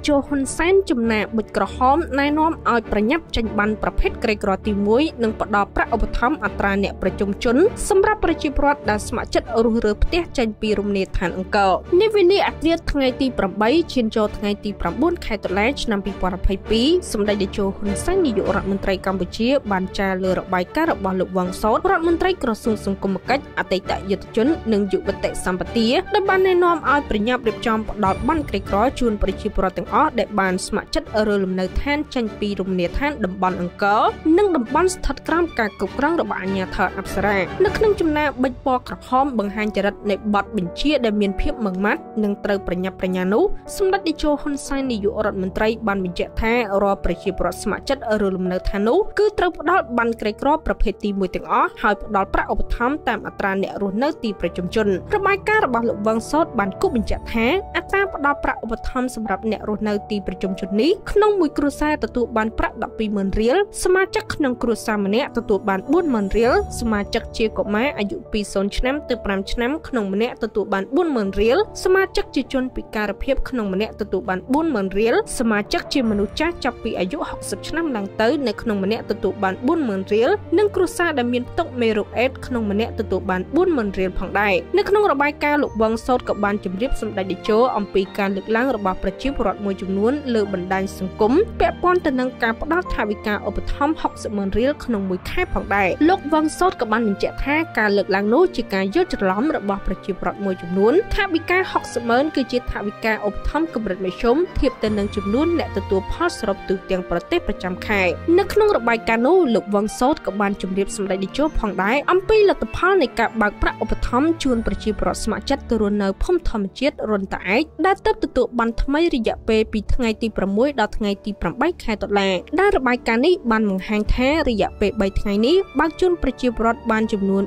ជោហ៊ុនសែនចំណាប៊ិចក្រហមណែនាំឲ្យប្រញាប់ចេញបានប្រភេទក្រីក្រទី1និងផ្ដល់ប្រាក់ឧបត្ថម្ភអត្រាអ្នកប្រជុំជនសម្រាប់ប្រជាពលរដ្ឋដែលស្ម័គ្រចិត្តរុះរើផ្ទះចេញពីរមណីយដ្ឋានអង្គរនេះវិនិច្ឆ័យអត្រាថ្ងៃទី8ឈានចូលថ្ងៃទី9ខែតុលាឆ្នាំ2022សម្ដេចតេជោហ៊ុនសែននាយករដ្ឋមន្ត្រីកម្ពុជាបានចារលើរបាយការណ៍របស់លោកវ៉ាងសោតរដ្ឋមន្ត្រីក្រសួងសង្គមគិច្ចអតីតយុទ្ធជននិងយុវតីសម្បទាដែលបានណែនាំឲ្យប្រញាប់រៀបចំផ្ដល់បានក្រីក្រជូនប្រជាពលរដ្ឋទាំងអស់ដែលបានស្ម័គ្រចិត្តរើលំនៅឋានចេញពីរមណីយដ្ឋានតំបន់អង្គរនិងតំបន់ស្ថិតក្រោមការគ្រប់គ្រងរបស់អាជ្ញាធរអប្សរានៅក្នុងចំណាប៊ិចពណ៌ក្រហមបង្ហាញចរិតនៃបទបញ្ជាដែលមានភាពម៉ឺងម៉ាត់និងត្រូវប្រញាប់ប្រញាល់នោះសម្ដេចតេជោហ៊ុនសែននាយករដ្ឋមន្ត្រីបានបញ្ជាក់ថារាល់ប្រជាពលរដ្ឋស្ម័គ្រចិត្តរើលំនៅឋាននោះគឺត្រូវផ្ដល់បានក្រីក្រប្រភេទទី1ទាំងអស់ហើយផ្ដល់ប្រាក់ឧបត្ថម្ភតាមអត្រាអ្នករស់នៅទីប្រជុំជនរបាយការណ៍របស់លោកវ៉ាងសោតបានគូបញ្ជាក់ថាអត្រាផ្ដល់ប្រាក់ឧបត្ថម្ភសម្រាប់អ្នករស់នៅទីប្រជុំជននេះក្នុងមួយគ្រួសារទទួលបានប្រាក់ 120,000 រៀលសមាជិកក្នុងគ្រួសារម្នាក់ទទួលបាន 40,000 រៀលសមាជិកជាកុមារអាយុពី0ឆ្នាំទៅ5ឆ្នាំក្នុងម្នាក់ទទួលបាន 40,000 រៀលសមាជិកជាជនពិការភាពក្នុងម្នាក់ទទួលបាន 40,000 រៀលសមាជិកជាមនុស្សចាស់ចាប់ពីអាយុ60ឆ្នាំឡើងទៅនៅក្នុងម្នាក់ទទួលបាន 40,000 រៀលនិងគ្រួសារដែលមានផ្ទុកមេរោគអេដส์ក្នុងម្នាក់ទទួលបាន 40,000 រៀលផងដែរនៅក្នុងរបាយការណ៍លោកវ៉ាងសោតក៏បានជម្រាបសម្ដេចតេជោអំពីការលើកឡើងរបស់ប្រជាពលរដ្ឋមួយចំនួនលើបណ្ដាញសង្គមពាក់ព័ន្ធទៅនឹងការផ្ដល់ថវិកាឧបត្ថម្ភ 60,000 រៀលក្នុងមួយខែផងដែរលោកវ៉ាងសោតក៏បានបញ្ជាក់ថាការលើកឡើងនោះជាការយល់ច្រឡំរបស់ប្រជាពលរដ្ឋមួយចំនួនថវិកា 60,000 គឺជាថវិកាឧបត្ថម្ភកម្រិតមធ្យមធៀបទៅនឹងចំនួនអ្នកទទួលផលសរុបទូទាំងប្រទេសប្រចាំខែនៅក្នុងរបាយការណ៍នោះលោកវ៉ាងសោតក៏បានជម្រាបសម្ដេចតេជោផងដែរអំពីលទ្ធផលនៃការបើកប្រាក់ឧបត្ថម្ភជូនប្រជាពលរដ្ឋស្ម័គ្រចិត្តទៅរស់នៅភូមិធម្មជាតិរុនតាឯកដែលទើបទទួលបានថ្មីរយៈពេលពីថ្ងៃទី6ដល់ថ្ងៃទី8ខែតុលាដែលរបាយការណ៍នេះបានបង្ហាញថារយៈពេល3ថ្ងៃនេះបើកជូនប្រជាពលរដ្ឋបានចំនួន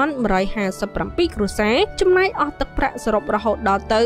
3,157 គ្រួសារចំណាយអស់ទឹកប្រាក់សរុបរហូតដល់ទៅ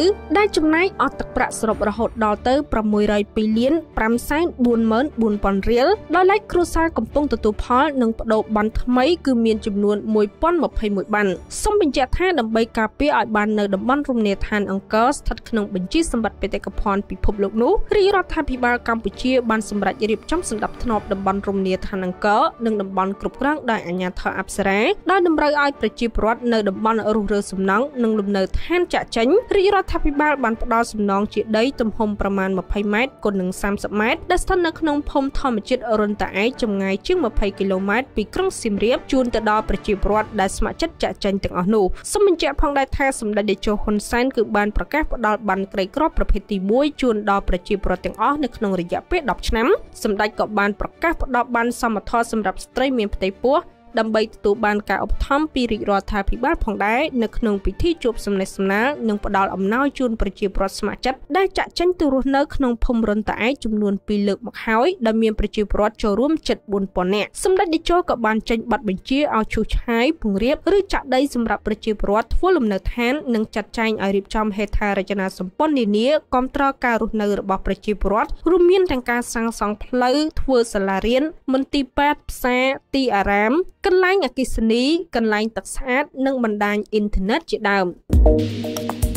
602 លាន 544,400 រៀលដោយឡែកគ្រួសារកំពុងទទួលផលនិងបដូរបានថ្មីគឺមានចំនួន 1,021 បានសូមបញ្ជាក់ថាដើម្បីការពារឲ្យបាននៅតំបន់រមណីយដ្ឋានអង្គរស្ថិតក្នុងបញ្ជីសម្បត្តិបេតិកភណ្ឌពិភពលោកនោះរាជរដ្ឋាភិបាលកម្ពុជាបានសម្រេចរៀបចំសណ្ដាប់ធ្នាប់តំបន់រមណីយដ្ឋានអង្គរនិងតំបន់គ្រប់គ្រងដោយអាជ្ញាធរអប្សរាដោយតម្រូវឲ្យប្រជាពលរដ្ឋនៅតំបន់រុះរើសំណង់និងលំនៅឋានចាក់ចេញរាជរដ្ឋាភិបាលបានផ្ដល់សំណងជាដីទំហំប្រមាណ20ម៉ែត្រគុណនឹង30ម៉ែត្រដែលស្ថិតនៅក្នុងភូមិធម្មជាតិរុនតាឯកចម្ងាយជាង20គីឡូម៉ែត្រពីក្រុងសៀមរាបជូនទៅដល់ប្រជាពលរដ្ឋដែលស្ម័គ្រចិត្តចាក់ចេញទាំងអស់នោះសូមបញ្ជាក់ផងដែរថាសម្ដេចតេជោហ៊ុនសែនគឺបានប្រកាសផ្ដល់បានក្រីក្រប្រភេទទី1ជូនដល់ប្រជាពលរដ្ឋទាំងអស់នៅក្នុងរយៈពេល10ឆ្នាំសម្ដេចក៏បានប្រកាសផ្ដល់បានសមត្ថភាពសម្រាប់ស្ត្រីមានផ្ទៃពោះដើម្បីទទួលបានការឧបត្ថម្ភពីរាជរដ្ឋាភិបាលផងដែរនៅក្នុងពិធីជួបសំណេះសំណាលនិងផ្ដល់អំណោយជូនប្រជាពលរដ្ឋស្ម័គ្រចិត្តដែលចាក់ចេញទៅរស់នៅក្នុងភូមិរុនតាឯកចំនួន2លើកមកហើយដែលមានប្រជាពលរដ្ឋចូលរួមជិត 4,000 នាក់សម្ដេចតេជោក៏បានចេញប័ណ្ណបញ្ជាឲ្យឈូសឆាយពង្រាបឬចាក់ដីសម្រាប់ប្រជាពលរដ្ឋធ្វើលំនៅឋាននិងចាត់ចែងឲ្យរៀបចំហេដ្ឋារចនាសម្ព័ន្ធនានាគាំទ្រការរស់នៅរបស់ប្រជាពលរដ្ឋរួមមានទាំងការសាងសង់ផ្លូវធ្វើសាលារៀនមន្ទីរពេទ្យផ្សារទីអារាមកន្លែងអគ្គិសនីកន្លែងទឹកស្អាតនិងបណ្ដាញអ៊ីនធឺណិតជាដើម